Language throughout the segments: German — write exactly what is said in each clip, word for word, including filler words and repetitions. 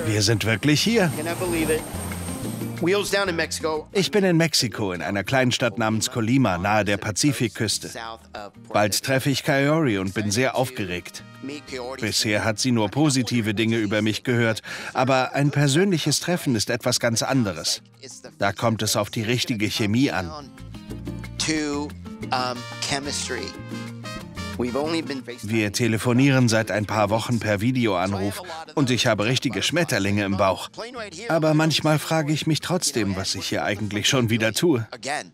Wir sind wirklich hier. Ich bin in Mexiko, in einer kleinen Stadt namens Colima, nahe der Pazifikküste. Bald treffe ich Kaori und bin sehr aufgeregt. Bisher hat sie nur positive Dinge über mich gehört, aber ein persönliches Treffen ist etwas ganz anderes. Da kommt es auf die richtige Chemie an. Wir telefonieren seit ein paar Wochen per Videoanruf und ich habe richtige Schmetterlinge im Bauch. Aber manchmal frage ich mich trotzdem, was ich hier eigentlich schon wieder tue.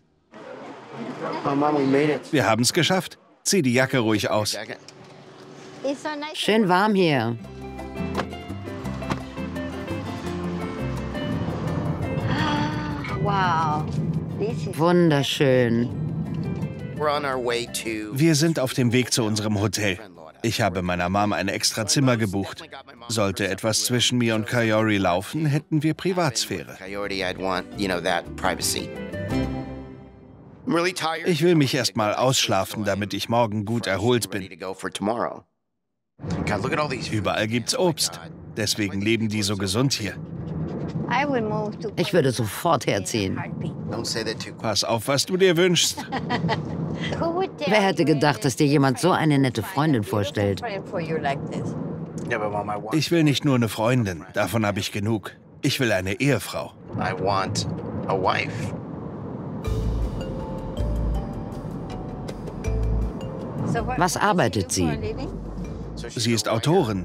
Wir haben es geschafft. Zieh die Jacke ruhig aus. Schön warm hier. Wow. Wunderschön. Wir sind auf dem Weg zu unserem Hotel. Ich habe meiner Mom ein extra Zimmer gebucht. Sollte etwas zwischen mir und Kaori laufen, hätten wir Privatsphäre. Ich will mich erst mal ausschlafen, damit ich morgen gut erholt bin. Überall gibt's Obst. Deswegen leben die so gesund hier. Ich würde sofort herziehen. Pass auf, was du dir wünschst. Wer hätte gedacht, dass dir jemand so eine nette Freundin vorstellt? Ich will nicht nur eine Freundin, davon habe ich genug. Ich will eine Ehefrau. Was arbeitet sie? Sie ist Autorin.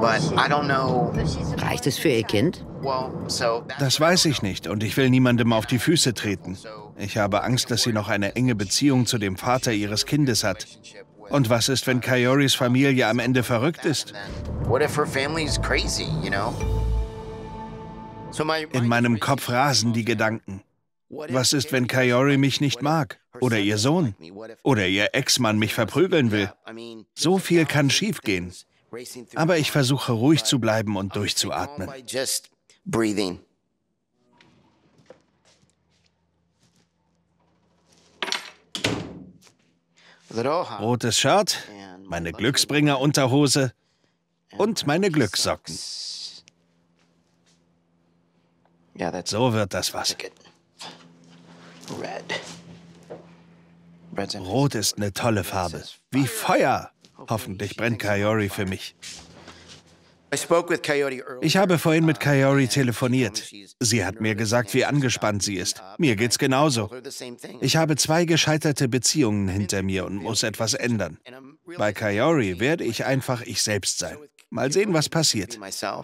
Reicht es für ihr Kind? Das weiß ich nicht und ich will niemandem auf die Füße treten. Ich habe Angst, dass sie noch eine enge Beziehung zu dem Vater ihres Kindes hat. Und was ist, wenn Kaoris Familie am Ende verrückt ist? In meinem Kopf rasen die Gedanken. Was ist, wenn Kaori mich nicht mag? Oder ihr Sohn? Oder ihr Ex-Mann mich verprügeln will? So viel kann schiefgehen. Aber ich versuche ruhig zu bleiben und durchzuatmen. Rotes Shirt, meine Glücksbringer-Unterhose und meine Glückssocken. So wird das was. Rot ist eine tolle Farbe. Wie Feuer. Hoffentlich brennt Kaori für mich. Ich habe vorhin mit Kaori telefoniert. Sie hat mir gesagt, wie angespannt sie ist. Mir geht's genauso. Ich habe zwei gescheiterte Beziehungen hinter mir und muss etwas ändern. Bei Kaori werde ich einfach ich selbst sein. Mal sehen, was passiert.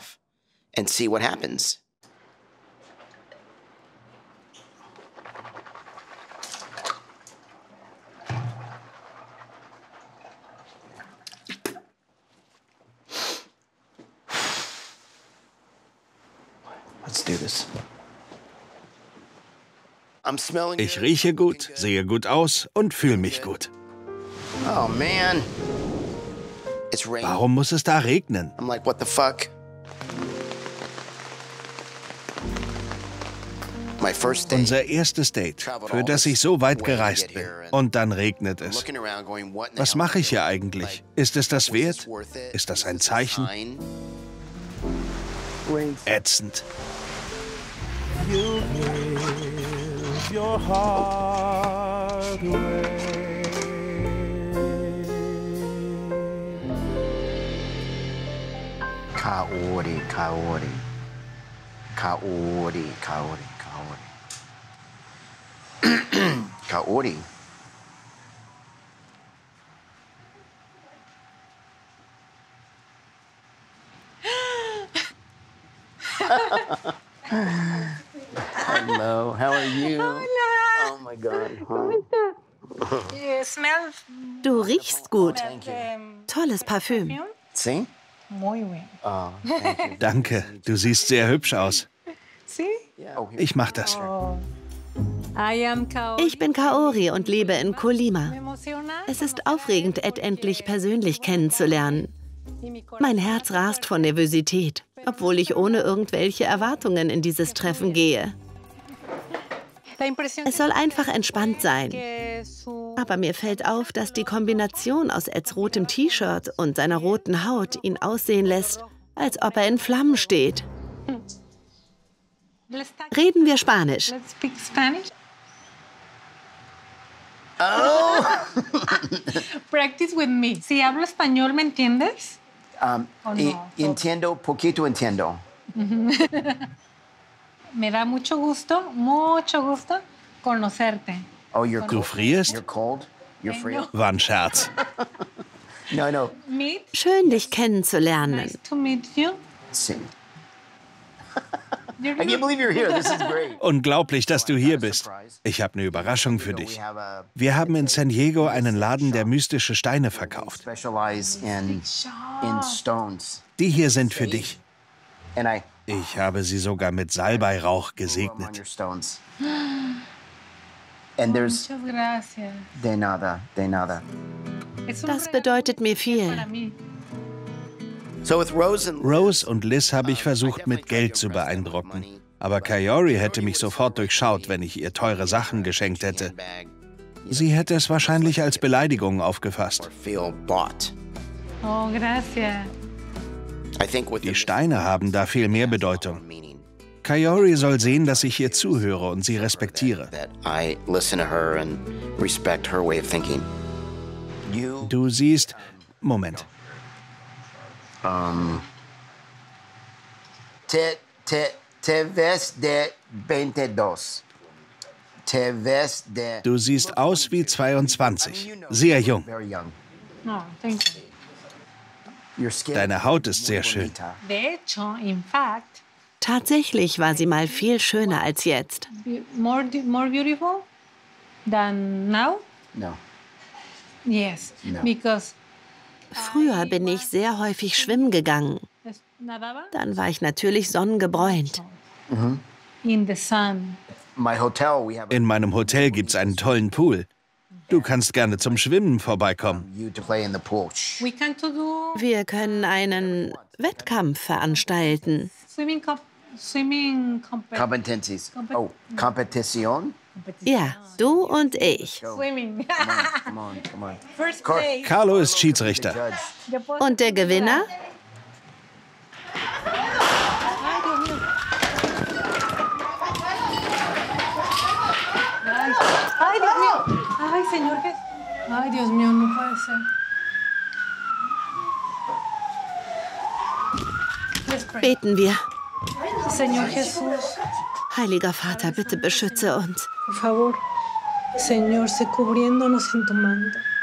Ich rieche gut, sehe gut aus und fühle mich gut. Warum muss es da regnen? Unser erstes Date, für das ich so weit gereist bin. Und dann regnet es. Was mache ich hier eigentlich? Ist es das wert? Ist das ein Zeichen? Ätzend. You give your heart away. Kaori, Kaori. Kaori, Kaori, Kaori. Kaori. Hello, how are you? Hola. Oh my God. Du riechst gut. Tolles Parfüm. See? Muy bien. Oh, thank you. Danke, du siehst sehr hübsch aus. Ich mach das. Ich bin Kaori und lebe in Colima. Es ist aufregend, Ed endlich persönlich kennenzulernen. Mein Herz rast vor Nervosität, obwohl ich ohne irgendwelche Erwartungen in dieses Treffen gehe. Es soll einfach entspannt sein. Aber mir fällt auf, dass die Kombination aus Eds rotem T-Shirt und seiner roten Haut ihn aussehen lässt, als ob er in Flammen steht. Reden wir Spanisch. Let's speak Spanish. Oh. Practice with me. Si hablo español, ¿me entiendes? Um, Oh, e- no. entiendo, poquito entiendo. Me da mucho gusto, mucho gusto conocerte. Oh, you're Du cold. frierst? You're cold? You're free? War ein Scherz. No, no. Meet. Schön, dich kennenzulernen. Nice to meet you. Sing. You're I can't believe you're here. This is great. Unglaublich, dass du hier bist. Ich habe eine Überraschung für dich. Wir haben in San Diego einen Laden, der mystische Steine verkauft. Specialize in in stones, Die hier sind für dich. and I Ich habe sie sogar mit Salbeirauch on gesegnet. your stones. And there's Muchas gracias. de nada, de nada. Es un Das regalo bedeutet mir viel. para mí. So with Rose and Rose und Liz habe ich versucht, mit Geld zu beeindrucken. Aber Kaori hätte mich sofort durchschaut, wenn ich ihr teure Sachen geschenkt hätte. Sie hätte es wahrscheinlich als Beleidigung aufgefasst. feel bought. Oh, gracias. I think with Die the Steine haben da viel mehr Bedeutung. meaning Kaori soll sehen, dass ich ihr zuhöre und sie respektiere. that I listen to her and respect her way of thinking. You Du siehst... Moment. te te te ves de veintidós. Te ves de Du siehst aus wie zweiundzwanzig. Sehr jung. very young. No, thank you. Your skin. Deine Haut ist sehr schön. De hecho, in fact, Tatsächlich war sie mal viel schöner als jetzt. be- more, di- more beautiful than now. No. Yes, No. because Früher bin ich sehr häufig schwimmen gegangen. es- nadaba Dann war ich natürlich sonnengebräunt. in the sun. My hotel, we have In meinem Hotel gibt's einen tollen Pool. Du kannst gerne zum Schwimmen vorbeikommen. you to play in the pool. Shh. We can to do Wir können einen Wettkampf veranstalten. swimming comp swimming competition. Competencies. Oh, competition? Ja, du und ich. Swimming. Come on, come on. First Car- place. Carlo ist Schiedsrichter. Judge. Después- Und der Gewinner? Ay, Dios mío. Ay, ay, Dios mío. Ay, Señor Jesús. Ay, Dios mío, no puede ser. Let's pray. Beten wir. Señor Jesús, Heiliger Vater, bitte beschütze uns. por favor. Señor, sé cubriéndonos en tu manto.